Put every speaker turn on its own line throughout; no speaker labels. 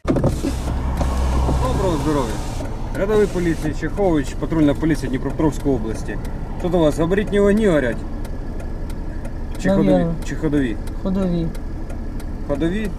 Доброго здоров'я. Рядовий поліції Чехович, патрульна поліція Дніпропетровської області. Що у вас, габаритні вогні горять? Чи ходові? Чи ходові?
Ходові.
Ходові?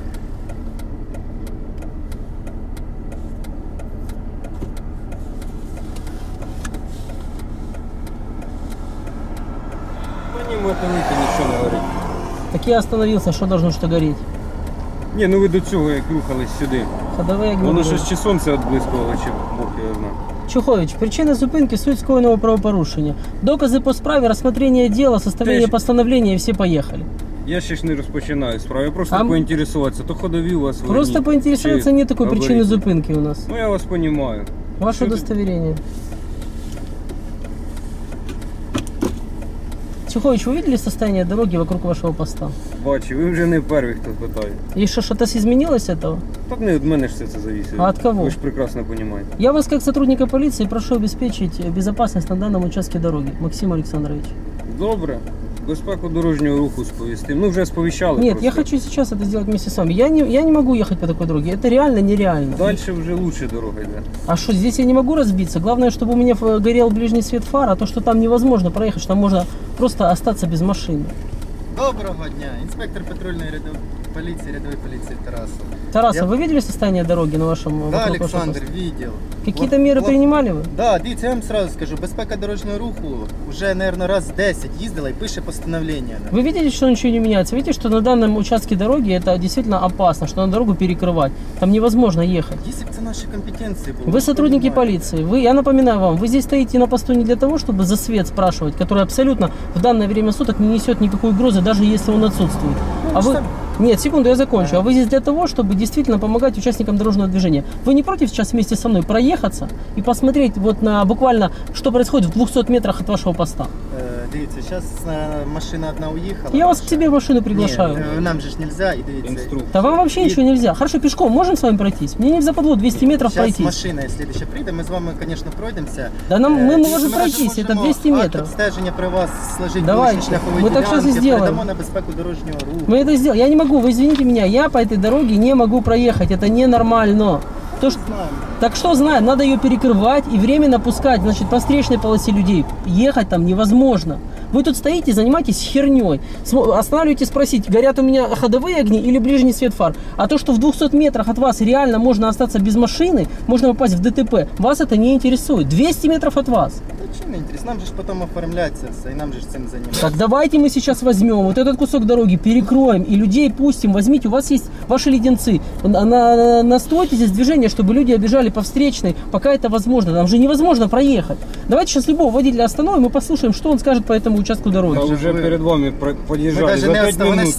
По ним мотовики нічого не горить.
Так я остановился, что должно что гореть?
Ні, ну ви до цього як рухались сюди.
Ходовые огни.
Воно щось чи сонце відблискувало, чи Бог його знає.
Чухович, причина зупинки, суть скоєного правопорушення. Докази по справі, розгляд діла, составлення постановлення і всі поїхали.
Я ще ж не розпочинаю справу, я просто поінтересуватися, то ходові у вас вогні.
Просто поінтересуватися, нет такої причини зупинки у нас.
Ну я вас розумію.
Ваше удостоверение. Чухович, вы видели состояние дороги вокруг вашего поста?
Бачу, ви вже не перший, хто питає.
И что-то изменилось от этого?
Так не від мене ж все це зависит.
А от кого?
Ви ж прекрасно розумієте.
Я вас как сотрудника полиции прошу обеспечить безопасность на данном участке дороги. Максим Александрович.
Добре. Безпеку дорожнього руху сповістим. Ну вже сповіщали.
Нет,
просто.
я хочу сейчас это сделать вместе с вами. Я не могу ехать по такой дороге. Это реально нереально.
Дальше вже лучше дорога йде.
А что, здесь я не могу разбиться? Главное, чтобы у меня горел ближний свет фар, а то, что там невозможно проехать, что там можно просто остаться без машины.
Доброго дня, инспектор патрульной полиции, рядовой полиции Тарасов.
Тарасов, вы видели состояние дороги на вашем...
Да, Александр, видел.
Какие-то меры принимали вы?
Да, дивіться, я вам сразу скажу, безпека дорожнього руху уже, наверное, раз 10 їздила і пише постановление.
Вы видите, что ничего не меняется? Видите, что на данном участке дороги это действительно опасно, что на дорогу перекрывать. Там невозможно ехать.
Если бы это наши компетенции было.
Вы сотрудники полиции. Я напоминаю вам, вы здесь стоите на посту не для того, чтобы за свет спрашивать, который абсолютно в данное время суток не несет никакой угрозы, даже если он отсутствует. А вы... Нет, секунду, я закончу. А вы здесь для того, чтобы действительно помогать участникам дорожного движения. Вы не против сейчас вместе со мной проехаться и посмотреть вот на буквально, что происходит в 200 метрах от вашего поста?
Дивіться, зараз машина одна уїхала.
Я вас к себе в машину приглашаю.
Ні, нам же ж нельзя, і дивіться.
Да вам вообще ничего нельзя. Хорошо, пешком можем с вами пройтись? Мне не в западло 200 метров пройтись.
Сейчас машина, если ще прийде, мы с вами, конечно, пройдемся.
Да мы можем пройтись, это 200 метров.
Стеження при вас сложить
давайте,
шляховые
мы так сейчас и сделаем.
Передамо на безпеку дорожнього руху.
Мы это сделаем. Я не могу, вы извините меня, я по этой дороге не могу проехать, это ненормально. То, что... Так что знаем, надо ее перекрывать и временно пускать, значит, по встречной полосе людей. Ехать там невозможно. Вы тут стоите, занимаетесь херней. Останавливаетесь спросить, горят у меня ходовые огни или ближний свет фар. А то, что в 200 метрах от вас реально можно остаться без машины, можно попасть в ДТП, вас это не интересует. 200 метров от вас.
Да что не интересно, нам же потом оформляться все, и нам же этим заниматься.
Так давайте мы сейчас возьмем вот этот кусок дороги, перекроем и людей пустим. Возьмите, у вас есть ваши леденцы. Настройте здесь движение, чтобы люди объезжали по встречной, пока это возможно. Там же невозможно проехать. Давайте сейчас любого водителя остановим и послушаем, что он скажет по этому участку дороги.
Да уже перед вами подъезжали за 5 минут.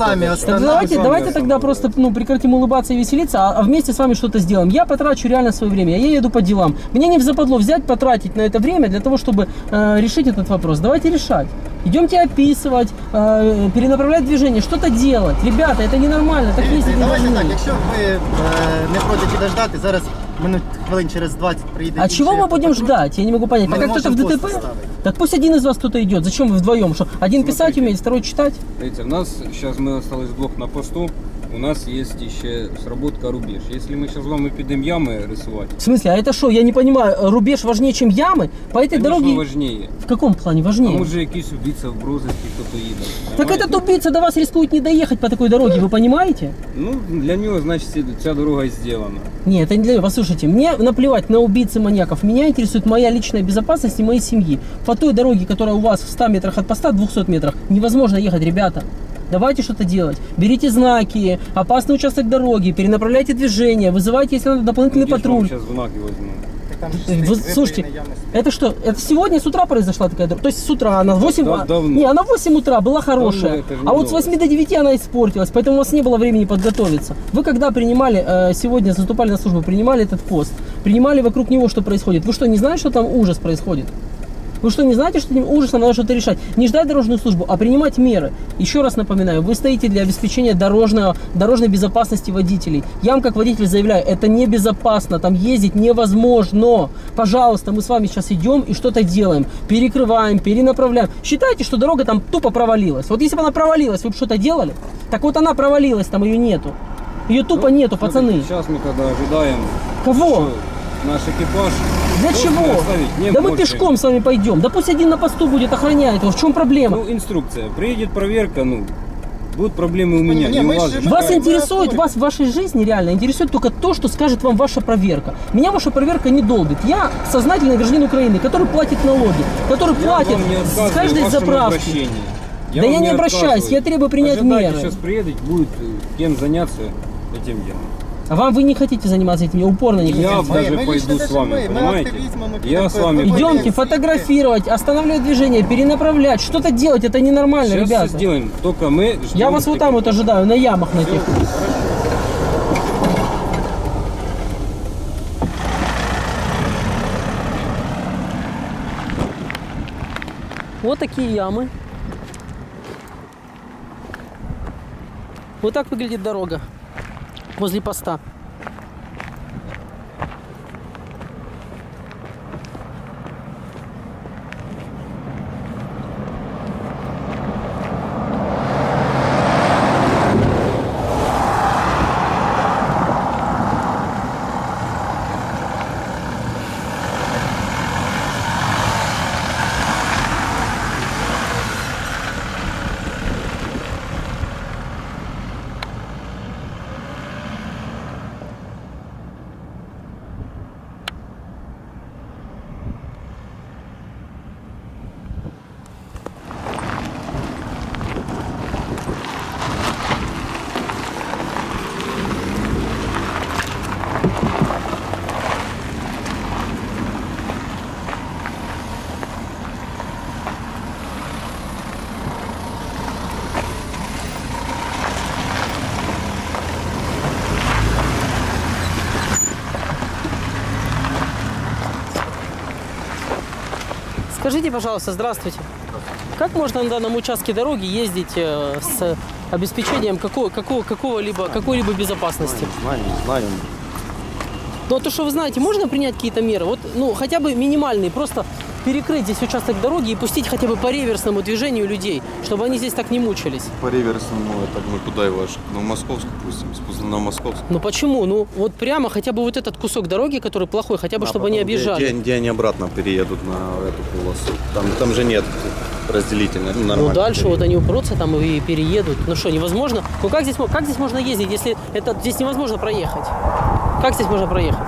Давайте тогда просто прекратим улыбаться и веселиться, а вместе с вами что-то сделаем. Я потрачу реально свое время, я еду по делам. Мне не взападло взять, потратить на это время для того, чтобы решить этот вопрос. Давайте решать. Идемте описывать, перенаправлять движение, что-то делать. Ребята, это ненормально, так ездить не
давайте
должны.
так, якщо ви не проти підождати, зараз минут хвилин через 20 приїде.
А чего мы будем ждать? Я не могу понять.
Мы
Пока кто-то в
можем
ДТП?
пост ставить.
Так пусть один из вас кто-то идет. Зачем вы вдвоем? Что, один писать умеет, второй читать?
Смотрите, у нас сейчас мы остались вдвох на посту. У нас есть еще сработка рубеж. Если мы сейчас с вами підемо ями рисовать.
В смысле, а это что? Я не понимаю. Рубеж важнее, чем ямы? По этой
Конечно,
дороге...
важнее.
В каком плане
А
важнее?
може якийсь убийца в розыске хто-то їде.
Так
Понимаете?
этот убийца до вас рискует не доехать по такой дороге, вы понимаете?
Ну, для нього, значит, ця дорога и сделана.
Нет, это не для него. Послушайте, мне наплевать на убийц и маньяков. Меня интересует моя личная безопасность и моей семьи. По той дороге, которая у вас в 100 метрах от поста, 200 метрах, невозможно ехать, ребята. Давайте что-то делать. Берите знаки, опасный участок дороги, перенаправляйте движение, вызывайте, если надо, дополнительный патруль.
Сейчас знаки возьму.
Слушайте, это что? Это сегодня с утра произошла такая дорога? То есть с утра она в 8...
давно.
Не, она в 8 утра была хорошая.
Это же
А вот с 8 до 9 она испортилась, поэтому у вас не было времени подготовиться. Вы когда принимали, сегодня заступали на службу, принимали этот пост, принимали вокруг него, что происходит? Вы что, не знаете, что там ужас происходит? Вы что, не знаете, что этим ужасом надо что-то решать? Не ждать дорожную службу, а принимать меры. Еще раз напоминаю, вы стоите для обеспечения дорожной безопасности водителей. Я вам как водитель заявляю, это небезопасно, там ездить невозможно. Пожалуйста, мы с вами сейчас идем и что-то делаем. Перекрываем, перенаправляем. Считайте, что дорога там тупо провалилась. Вот если бы она провалилась, вы бы что-то делали? Так вот она провалилась, там ее нету. Ее тупо нету, пацаны.
Сейчас мы тогда ожидаем.
Кого?
Что наш экипаж.
Для
просто
чего?
оставить не
Да мы
можем.
пешком с вами пойдем. Да пусть один на посту будет охранять его. В чем проблема?
Ну, инструкция. Приедет проверка, ну, будут проблемы у меня,
Не,
не
мы
у вас.
же-
же.
Вас
мы
интересует,
оформим.
вас в вашей жизни реально интересует только то, что скажет вам ваша проверка. Меня ваша проверка не долбит. Я сознательный гражданин Украины, который платит налоги, который
Я
платит
вам не
с
отказываю
каждой
в вашем
заправки.
обращении.
Да я
вам
не обращаюсь,
отказываю.
я требую принять
Ожидайте,
меры.
Сейчас приедет, будет кем заняться этим делом.
А вам вы не хотите заниматься этим, упорно не хотите.
Я
Мы
даже
лично
пойду с
даже
вами,
мы
понимаете?
активизмом,
Я с вами
мы
пойду.
Идемте фотографировать, останавливать движение, перенаправлять, что-то делать, это ненормально,
Сейчас
ребята.
все сделаем, только мы ждем.
Я вас вот там вот ожидаю, на ямах на тех. Вот такие ямы. Вот так выглядит дорога возле поста. Скажите, пожалуйста, здравствуйте. Как можно на данном участке дороги ездить с обеспечением какой-либо безопасности?
Не знаю.
Ну, то, что вы знаете, можно принять какие-то меры? Вот, ну, хотя бы минимальные, просто перекрыть здесь участок дороги и пустить хотя бы по реверсному движению людей, чтобы они здесь так не мучились.
По реверсному, это мы куда его? На Московскую пустим, на Московскую.
Ну почему? Ну вот прямо хотя бы вот этот кусок дороги, который плохой, хотя бы чтобы они объезжали.
Где они обратно переедут на эту полосу? Там же нет разделительной. Ну, нормально.
Ну дальше вот они упрутся там и переедут. Ну что, невозможно? Ну как здесь можно ездить, если здесь невозможно проехать? Как здесь можно проехать?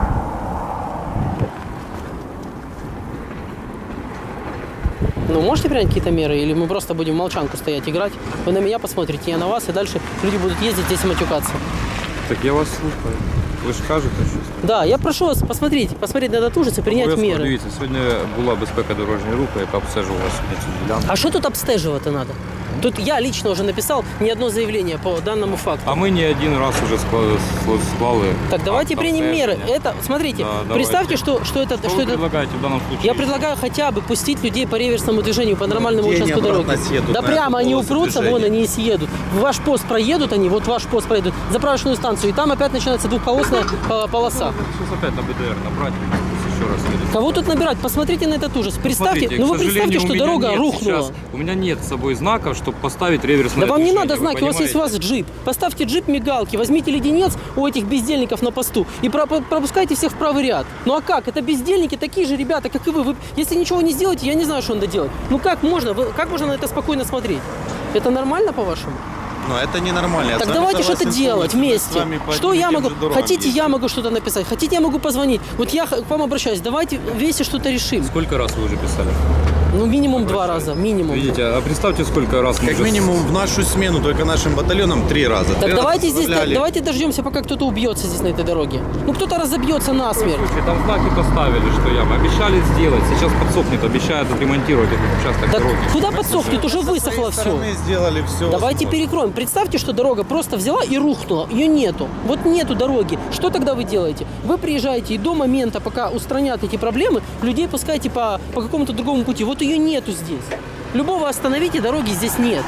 Ну, можете принять какие-то меры, или мы просто будем в молчанку стоять, играть? Вы на меня посмотрите, я на вас, и дальше люди будут ездить здесь и матюкаться.
Так я вас слухаю. Ви ж кажете щось.
Да, я прошу вас посмотреть на этот ужас і прийняти
Обов'язково,
меры.
Дивіться, сьогодні була безпека дорожнього руху, яка обстежувала сьогодні цю ділянку.
А что тут обстеживать надо? Тут я лично уже написал не одно заявление по данному факту.
А ми не один раз уже склали.
Так давайте
акт
примем меры.
обстеження.
Это, смотрите,
Да,
представьте,
давайте.
что это...
Что вы предлагаете в данном случае?
Я предлагаю хотя бы пустить людей по реверсному движению, по нормальному
Где они
участку дороги.
обратно съедут
Да
на
прямо
эту
они
полосу
упрутся,
движения?
вон они и съедут. В ваш пост проедут они, вот ваш пост проедут, заправочную станцию, и там опять начинается двухполосная полоса.
Сейчас опять на БДР набрать, пусть еще раз едут.
Кого тут набирать? Посмотрите на этот ужас. Представьте,
Смотрите,
ну
к
вы представьте,
сожалению,
что
у меня
дорога
нет
рухнула.
сейчас- у меня нет с собой знаков, чтобы поставить реверсное
Да вам не
движение,
надо
вы
знаки, у вас есть
понимаете?
джип. Поставьте джип мигалки, возьмите леденец у этих бездельников на посту и пропускайте всех в правый ряд. Ну а как? Это бездельники, такие же ребята, как и вы. Если ничего не сделаете, я не знаю, что надо делать. Ну как можно? Как можно на это спокойно смотреть? Это нормально, по-вашему?
Но это ненормально. Я с
Так
вами
давайте
согласен
что-то делать
полностью. Мы с
вместе.
вами по
Что
одним и
я
тем
могу?
же дорогам
Хотите, я
ездим.
могу что-то написать. Хотите, я могу позвонить. Вот я к вам обращаюсь. Давайте вместе что-то решим.
Сколько раз вы уже писали?
Ну минимум 2 раза. Минимум.
Видите, а представьте, сколько раз мы
Как
уже
минимум в нашу смену только нашим батальоном 3 раза.
Так
3 раза
давайте здесь,
составляли.
давайте дождемся, пока кто-то убьется здесь на этой дороге. Ну кто-то разобьется насмерть.
Слушайте, там знаки поставили, что я. Обещали сделать. Сейчас подсохнет, обещают отремонтировать этот участок
Так
дороги.
куда подсохнет? Уже
Со
высохло
своей
все.
стороны сделали все.
Давайте перекроем. Представьте, что дорога просто взяла и рухнула. Ее нету. Вот нету дороги. Что тогда вы делаете? Вы приезжаете и до момента, пока устранят эти проблемы, людей пускаете по какому-то другому пути. Вот ее нету здесь. Любого остановите, дороги здесь нет.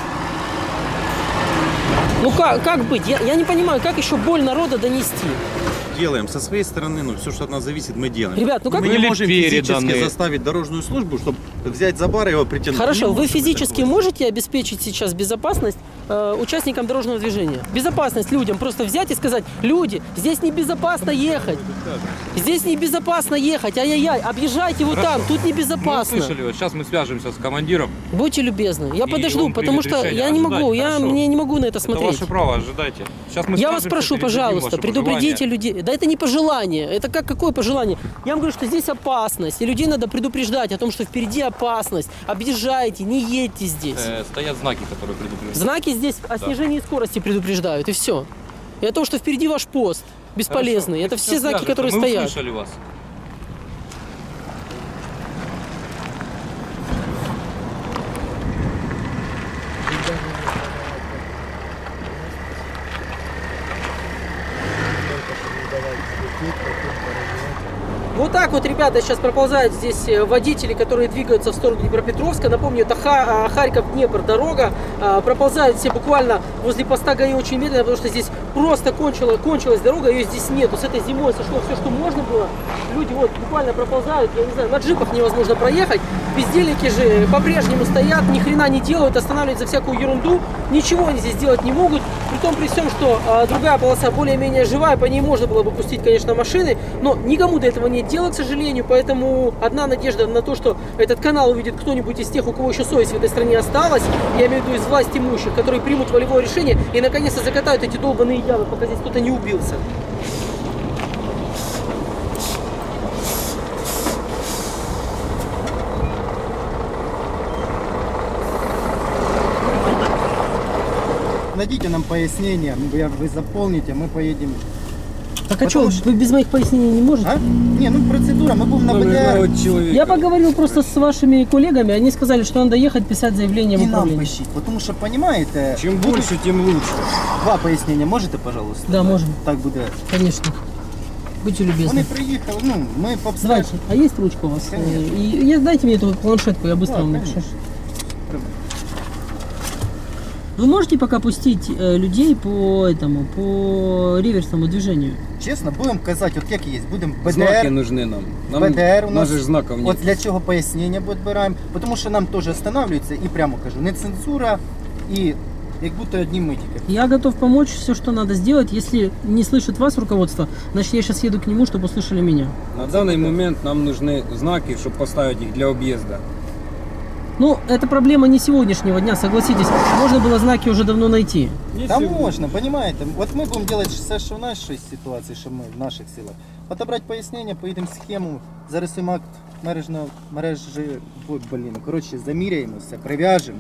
Ну как быть? Я не понимаю, как еще боль народа донести?
Делаем со своей стороны, ну все, что от нас зависит, мы делаем.
Ребят, ну как
мы
Были
не можем физически
переданы.
заставить дорожную службу, чтобы взять за бар и его притянуть.
Хорошо,
Не
вы
можем
физически
такого.
можете обеспечить сейчас безопасность участникам дорожного движения. Безопасность людям. Просто взять и сказать: люди, здесь небезопасно ехать. Здесь небезопасно ехать. Ай-яй-яй, объезжайте вот там, тут небезопасно.
Мы услышали, вот сейчас мы свяжемся с командиром.
Будьте любезны. Я
И
подожду,
он
потому
примет
что
решение.
я не могу,
Ожидайте, хорошо.
мне не могу на это
Это
смотреть.
ваше право, ожидайте. Сейчас мы
Я вас
свяжемся,
прошу,
передадим
пожалуйста,
ваше
предупредите
пожелание.
людей. Да это не пожелание. Это какое пожелание? Я вам говорю, что здесь опасность. И людей надо предупреждать о том, что впереди опасность. Объезжайте, не едьте здесь.
Стоят знаки, которые предупреждают.
Знаки здесь о снижении скорости предупреждают, и все. И о том, что впереди ваш пост бесполезный.
Хорошо,
Это
мы
все
сейчас
знаки,
свяжемся.
которые
мы
стоят.
услышали вас.
Вот так вот, ребята, сейчас проползают здесь водители, которые двигаются в сторону Днепропетровска. Напомню, это Харьков-Днепр дорога. Проползают все буквально возле поста ГАИ очень медленно, потому что здесь просто кончилась дорога, ее здесь нету. С этой зимой сошло все, что можно было. Люди вот буквально проползают, я не знаю, на джипах невозможно проехать. Бездельники же по-прежнему стоят, ни хрена не делают, останавливают за всякую ерунду. Ничего они здесь делать не могут. При всем, что другая полоса более-менее живая, по ней можно было бы пустить, конечно, машины, но никому до этого нет дела, к сожалению, поэтому одна надежда на то, что этот канал увидит кто-нибудь из тех, у кого еще совесть в этой стране осталась, я имею в виду из власти имущих, которые примут волевое решение и наконец-то закатают эти долбаные ямы, пока здесь кто-то не убился.
Найдите нам пояснение, вы заполните, мы поедем.
Так а
Потому
что, вы без моих пояснений не можете?
А? Не, ну процедура, мы будем на БТР.
Я поговорил просто с вашими коллегами, они сказали, что надо ехать писать заявление в
І нам
управление.
пишіть, тому що, розумієте,
Чем больше, тем лучше.
два пояснення можете, пожалуйста?
Да, можем.
Так буде.
Конечно. Будьте
Вони
любезны.
приїхали, ну, ми
Давайте, а есть ручка у вас?
Конечно.
Дайте мне эту планшетку, я быстро
Да,
вам
конечно.
напишу. Вы можете пока пустить людей по реверсному движению?
Чесно, будемо казати, от як є, будемо
Знаки
БТР,
нужны нам.
БТР у
нас
нас,
же знаков нет.
от для цього пояснення відбираємо, тому що нам теж останавливаються, і прямо кажу, не цензура, і як будто одні ми тільки.
Я готов помочь, все, что надо сделать. Если не слышит вас руководство, значит я сейчас еду к нему, чтобы услышали меня.
На данный момент нам нужны знаки, чтобы поставить их для объезда.
Ну, это проблема не сегодняшнего дня, согласитесь. Можно было знаки уже давно найти.
Та можна, розумієте? От ми будемо робити все, що в нашій ситуації, що ми в наших силах. Отобрати пояснення, поїдемо схему, зарисуємо акт коротше, заміряємося, прив'яжемо.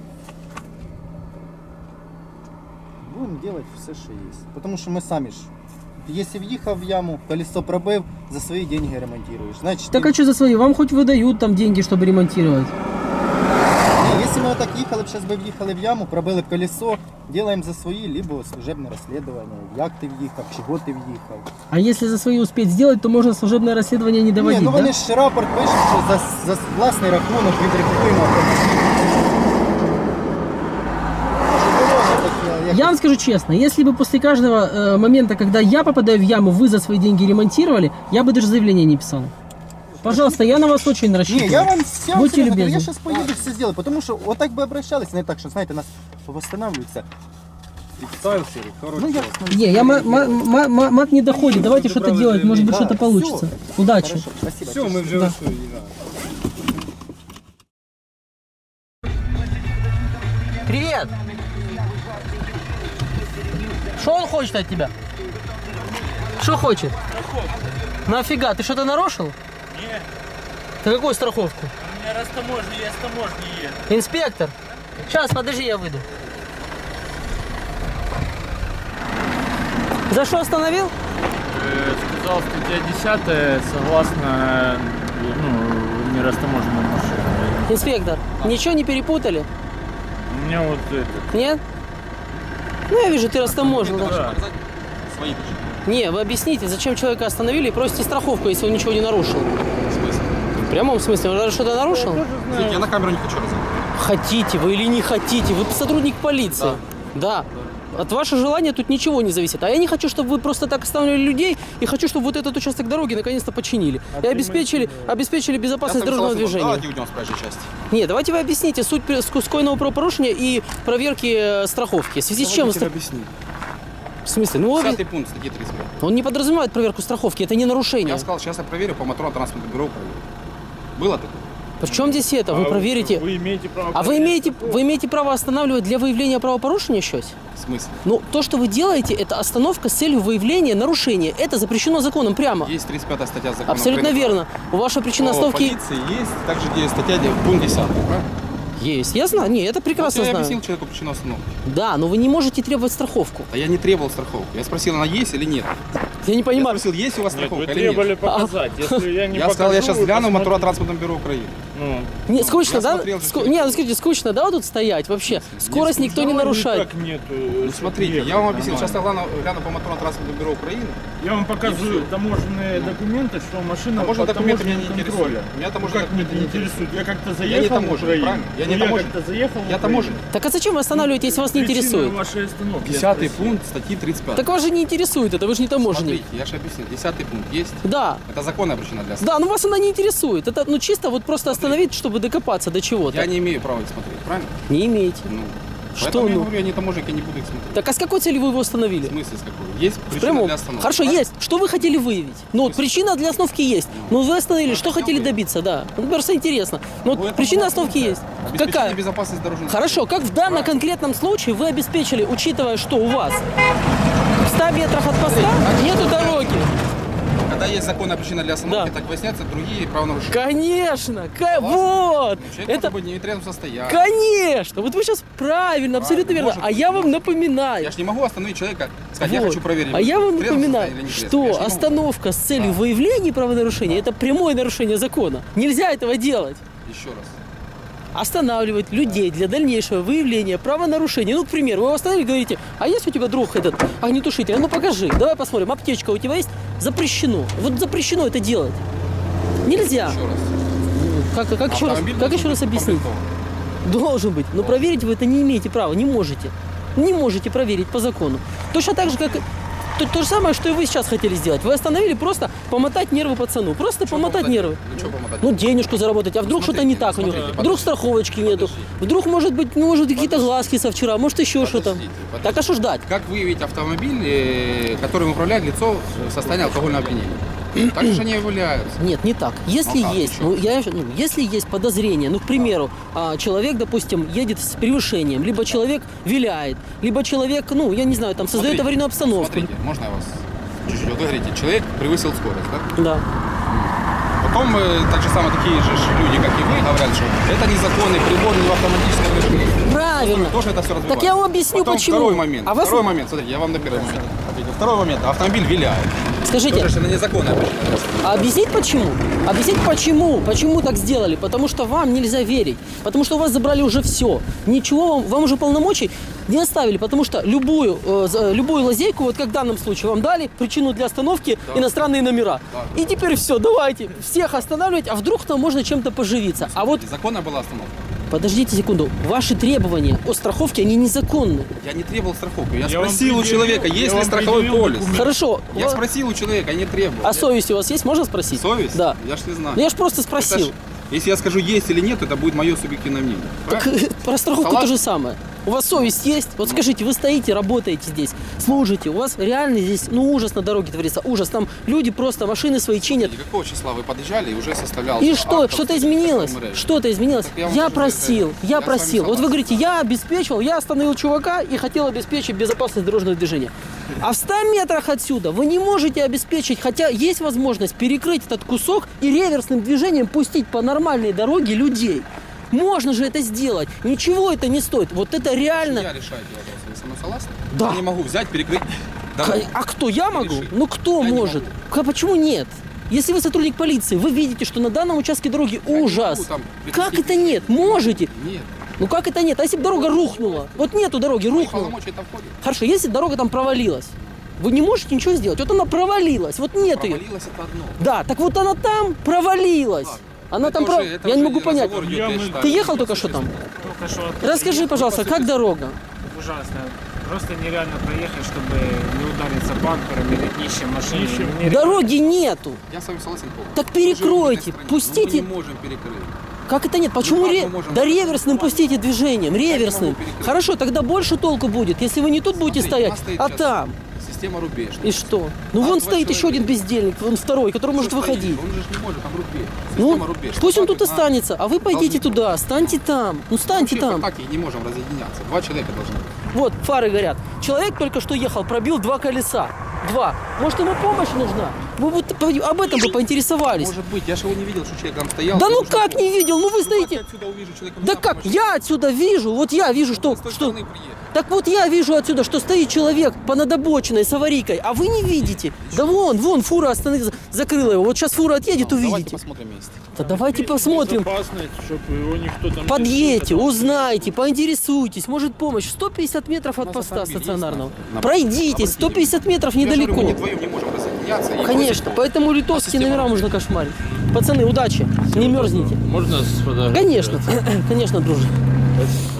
Будемо робити все, що є. Тому що ми самі ж, якщо в'їхав в яму, колесо пробив, за свої деньги ремонтуєш. Значить,
Так а что за свои? Вам хоть выдают там деньги, чтобы ремонтировать.
Якщо ми отак їхали б, зараз би в'їхали в яму, пробили б колесо, робимо за свої, либо служебне розслідування, як ти в'їхав, чого ти в'їхав.
А если за свои успеть сделать, то можно служебное расследование не доводить,
Ні, ну
да?
вони ж рапорт пишуть, що за власний рахунок відрекуємо автомобіль.
Я вам скажу честно, если бы после каждого момента, когда я попадаю в яму, вы за свои деньги ремонтировали, я бы даже заявление не писал. Пожалуйста, я на вас очень рассчитываю.
Ні, я вам все
Будьте
серйозно говорю,
любезны.
я зараз поїду все зроблю, тому що отак би обращались, не так, що, знаєте, нас восстанавливаются.
Представился,
Ну, я...
Не, я мат не доходит, давайте что-то делать, может быть
Да,
что-то получится. Удачи.
Хорошо, спасибо.
Все, мы уже
Да.
ушли, да.
Привет! Что он хочет от тебя? Что хочет? Нафига? Ты что-то нарушил?
Нет,
Ты какую страховку?
у меня раз таможни, я с таможни еду.
Инспектор? Сейчас, подожди, я выйду. За что остановил?
Сказал, статья 10, согласно нерастаможенной машине.
Инспектор, ничего не перепутали?
У меня вот это.
Нет? Ну, я вижу, ты растаможил. Да?
Да.
Не, вы объясните, зачем человека остановили и просите страховку, если он ничего не нарушил? В прямом смысле? Он даже что-то нарушил?
Извините, я на камеру не хочу разговаривать.
Хотите вы или не хотите, вы сотрудник полиции. Да. От вашего желания тут ничего не зависит. А я не хочу, чтобы вы просто так останавливали людей, и хочу, чтобы вот этот участок дороги наконец-то починили. И обеспечили безопасность дорожного движения.
Давайте уйдем с проезжей части.
Нет, давайте вы объясните суть скойного правопорушения и проверки страховки. В связи с чем?
Объяснить.
В смысле? Ну,
10 пункт статьи 35.
он не подразумевает проверку страховки, это не нарушение.
Я сказал, сейчас я проверю по моторно-транспортному бюро проверю. Было такое?
Причем здесь это? Вы проверите.
Вы имеете право.
А вы имеете право останавливать для выявления правопорушения щось?
В смысле?
Ну, то, что вы делаете, это остановка с целью выявления нарушения. Это запрещено законом прямо.
Есть 35 статья закона.
Абсолютно верно. Ваша причина остановки
полиции есть, также есть статья пункт 10, правильно?
есть. Я знаю. Не, это прекрасно
Я
знаю.
объяснил человеку причину остановки.
Да, но вы не можете требовать страховку.
А я не требовал страховку. Я спросил, она есть или нет.
Я не
Я
понимаю.
спросил, есть у вас
Нет, вы
страховка или
требовали
нет.
показать. Если я не
Я сказал, я
покажу,
сейчас
вы
гляну в
посмотрите.
моторно-транспортном бюро Украины.
Ну,
Не, скучно,
Я
да?
смотрел же
Не, ну скажите, скучно, да, вот тут стоять вообще? Скорость никто не нарушает.
никак нету.
Ну, смотрите, я вам объяснил, сейчас я гляну по моторно-транспортному бюро Украины.
Я вам покажу таможенные документы, что машина
Таможенные
под
документы меня не
таможенным
интересуют.
контролем.
Меня
Ну,
таможенные
как меня
документы
не
не
интересует? Я как-то
Я
заехал
не
в
таможенник,
Украину.
правильно? Я не
Ну,
таможенник.
как-то заехал в
Я
Украину.
таможенник.
Так а зачем вы останавливаете, если вас не
Причина
интересует?
вашей остановки, я
10
спросил.
пункт статьи 35.
Так вас же не интересует это, вы же не таможенник.
Смотрите, я же объяснил, 10 пункт есть.
Да.
Это законная причина для остановки.
Да, но вас она не интересует. Это ну чисто вот просто остановить, чтобы докопаться до чего-то.
Я не имею права их смотреть, правильно?
Не имеете.
Ну,
Что
поэтому я
ну?
говорю, я не таможенник, я не буду их смотреть.
Так а с какой целью вы его
В
остановили?
смысле, с какой? Есть причина
Прямо.
для остановки.
Хорошо,
правильно?
есть. Что вы хотели выявить? Ну вот причина для остановки есть. Ну вы остановили, что
хотел
хотели
выявить.
добиться, да. Ну просто интересно. Ну
Ну,
вот
это
причина
была
остановки
функция.
есть.
Обеспечение
Какая?
безопасности дорожного
Хорошо, как в данном конкретном случае вы обеспечили, учитывая, что у вас в 100 метрах от поста нету дороги?
Когда есть законная причина для остановки,
Да.
так выясняются другие правонарушения.
Конечно, вот.
Человек
Это
может быть не в нетрезвом состоянии.
конечно. Вот вы сейчас правильно, абсолютно верно.
Может
А
быть,
я вам
может.
напоминаю.
Я же не могу остановить человека, сказать, я
Вот.
хочу проверить.
А я вам
в трезвом
напоминаю,
состоянии или не трезвом. Я
что
ж не могу.
остановка с целью выявления правонарушения это прямое нарушение закона. Нельзя этого делать.
Еще раз.
Останавливать людей для дальнейшего выявления правонарушения. Ну, к примеру, вы его остановили и говорите, а есть у тебя друг этот огнетушитель? А ну покажи, давай посмотрим, аптечка у тебя есть? Запрещено. Вот запрещено это делать. Нельзя.
Еще раз.
Как еще раз,
Автомобиль
как
должен
еще раз
быть
объяснить?
укомплектован.
Должен быть. Но проверить вы это не имеете права, не можете. Не можете проверить по закону. Точно так же, как то же самое, что и вы сейчас хотели сделать. Вы остановили просто помотать нервы пацану. Просто
Что
помотать нервы.
Ну что помотать?
Ну, денежку заработать. А вдруг что-то не так у него?
смотрите,
Вдруг
подождите.
страховочки нету. Вдруг, может быть, какие-то глазки со вчера, может еще что-то.
Подождите.
Так а что ждать?
Как выявить автомобиль, которым управляет лицо в состоянии алкогольного опьянения? Так же они являются.
Нет, не так. Если
Ну, как,
есть,
почему?
если есть подозрение, ну, к примеру, человек, допустим, едет с превышением, либо человек виляет, либо человек, ну, я не знаю, там создает
Смотрите,
аварийную обстановку.
Смотрите, можно я вас чуть-чуть? Вот вы говорите, человек превысил скорость, да?
Да.
Потом так же самое такие же люди, как и вы, говорят, что это незаконный прибор, не автоматическое движение.
Правильно.
Тоже это все разбивает.
Так я вам объясню,
Потом
почему.
Второй момент.
А вас-
Второй момент, смотрите, я вам на первый момент ответил. Второй момент. Автомобиль виляет.
Скажите,
Тоже это незаконная причина.
а объяснить почему? Объяснить почему? Почему так сделали? Потому что вам нельзя верить. Потому что у вас забрали уже все. Ничего вам уже полномочий не оставили. Потому что любую лазейку, вот как в данном случае, вам дали причину для остановки иностранные номера.
Да.
И теперь все, давайте всех останавливать, а вдруг там можно чем-то поживиться. А вот
Законная была остановка.
подождите секунду, ваши требования о страховке, они незаконны.
Я не требовал страховку. Я
Я вам
спросил у
предъявил-
человека,
я
есть ли
вам
страховой
предъявил
полис.
документ.
Хорошо.
Я спросил у человека, не требовал.
А совесть у вас есть, можно спросить?
Совесть?
Да.
Я ж не знаю.
Ну я ж просто
Это
спросил.
ж- если я скажу есть или нет, это будет мое субъективное мнение.
Так,
Правильно?
про страховку
Согласен?
то же самое. У вас совесть есть? Вот скажите, вы стоите, работаете здесь, служите, у вас реально здесь, ну, ужас на дороге творится, ужас. Там люди просто машины свои чинят.
И какого числа вы подъезжали и уже составлял?
И что?
акт
Что-то
о
изменилось?
МРЭ?
Что-то изменилось?
Так я вам
Я
скажу,
просил,
я
я
с вами
просил. Вот вы
согласен.
говорите, я обеспечивал, я остановил чувака и хотел обеспечить безопасность дорожного движения. А в 100 метрах отсюда вы не можете обеспечить, хотя есть возможность перекрыть этот кусок и реверсным движением пустить по нормальной дороге людей. Можно же это сделать. Ничего это не стоит. Вот это реально...
Я решаю эти вопросы. Вы со мной согласны?
Да.
Я не могу взять, перекрыть дорогу.
А кто? Я могу?
Реши.
Ну кто
Я не
может? Почему нет? Если вы сотрудник полиции, вы видите, что на данном участке дороги
Я не
ужас.
могу там
Как
прекратить
это нет? Можете.
Нет.
Ну как это нет? А если бы дорога рухнула? Вот нету дороги,
Мои
рухнула.
полномочия это входит.
Хорошо, если дорога там провалилась, вы не можете ничего сделать. Вот она провалилась, вот нет ее.
Провалилось это одно.
Да, так вот она там провалилась.
Ладно.
Она
Это
там
уже-
прав...
это
Я не
уже
могу понять.
разговор идет, я считаю.
Ты ехал только что там?
Только что
Расскажи, пожалуйста, как дорога?
ужасно. Просто нереально проехать, чтобы не удариться бампером или днищем машины. Нереально.
Дороги нету.
Я с вами согласен полностью.
Так перекройте,
Мы живем в этой стране,
пустите.
Мы не можем перекрыть.
Как это нет? Почему
как мы можем?
Да реверсным пустите движением, реверсным.
могу перекрыть.
Хорошо, тогда больше толку будет, если вы не тут будете
Смотри,
стоять,
у нас стоит
а
сейчас
там.
Система рубеж.
И что? Ну
А,
вон
два
стоит еще один
человека.
бездельник, вон второй, который может
Что стоит?
выходить.
Он же не может, там рубеж.
Ну,
Система рубеж.
пусть он тут
Хватит,
останется, а вы пойдите
должны-
туда, станьте там. Ну станьте
Вообще,
там.
Так и не можем разъединяться. Два человека должны быть.
Вот, фары горят. Человек только что ехал, пробил 2 колеса. 2. Может, ему помощь нужна? Вы вот об этом бы поинтересовались.
Может быть, я же его не видел, что человек там стоял.
Да
Мне
ну
нужно
как
было.
не видел? Ну вы
Ну,
стоите.
как я отсюда увижу человека?
Да
Мне
как?
помощь.
Я отсюда вижу, вот я вижу, что...
С той
что...
стороны приедет.
Так вот я вижу отсюда, что стоит человек понад обочиной с аварийкой, а вы не видите. Да вон, фура закрыла его. Вот сейчас фура отъедет,
Давайте
увидите.
посмотрим вместе.
Да давайте посмотрим.
Безопасность, чтобы его никто там... не
Подъедьте,
сбил,
узнайте, поинтересуйтесь. Может помощь. 150 метров от
нас
поста
автомобиль есть
стационарного.
на-
Пройдите, 150 метров
Я же говорю,
недалеко.
мы вдвоем не можем разъединяться. и
Конечно,
бросить
поэтому литовские
система
номера
рубеж.
можно кошмарить. Пацаны, удачи, не мерзните.
Можно сфотографировать?
Конечно, конечно, дружи.